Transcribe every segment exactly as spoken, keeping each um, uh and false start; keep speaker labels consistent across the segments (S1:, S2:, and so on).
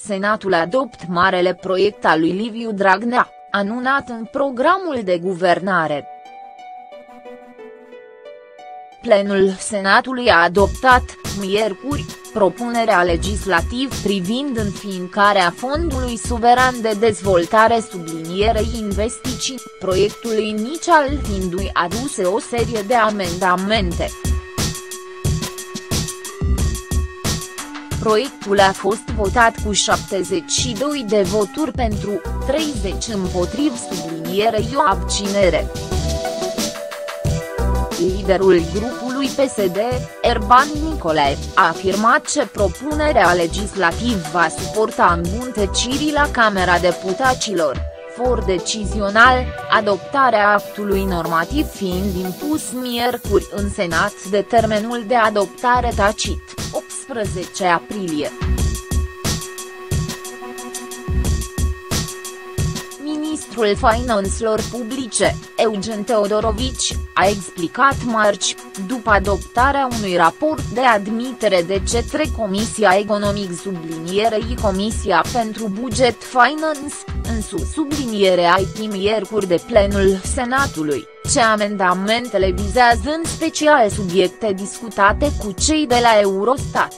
S1: Senatul adoptă marele proiect al lui Liviu Dragnea, anunțat în programul de guvernare. Plenul Senatului a adoptat, miercuri, propunerea legislativă privind înființarea Fondului Suveran de Dezvoltare sublinierei investiții, proiectul inițial fiindu-i aduse o serie de amendamente. Proiectul a fost votat cu șaptezeci și doi de voturi pentru, treizeci împotrivă sublinierei o abținere. Liderul grupului P S D, Erban Nicolae, a afirmat că propunerea legislativă va suporta îmbunătățiri la Camera Deputaților, for decizional, adoptarea actului normativ fiind impus miercuri în Senat de termenul de adoptare tacit, optsprezece aprilie. Ministrul Finanțelor Publice, Eugen Teodorovici, a explicat marți, după adoptarea unui raport de admitere de către Comisia Economic sublinierei Comisia pentru Buget Finance, în sus subliniere I T miercuri de plenul Senatului, ce amendamentele vizează în special subiecte discutate cu cei de la Eurostat.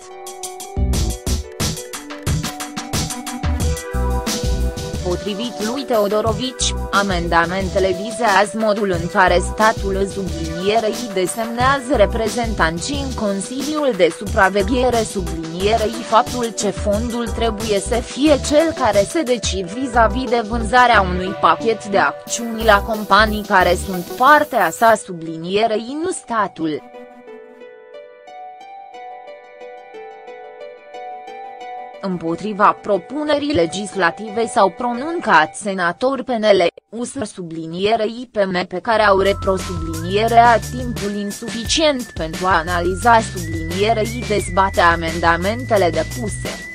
S1: Potrivit lui Teodorovici, amendamentele vizează modul în care statul sublinierei desemnează reprezentanții în Consiliul de Supraveghere sublinierei faptul că fondul trebuie să fie cel care se decide vis-a-vis de vânzarea unui pachet de acțiuni la companii care sunt partea sa sublinierei nu statul. Împotriva propunerii legislative s-au pronunțat senatori P N L, U S R sublinierei P M pe care au repro sublinierea timpul insuficient pentru a analiza sublinierei dezbate amendamentele depuse.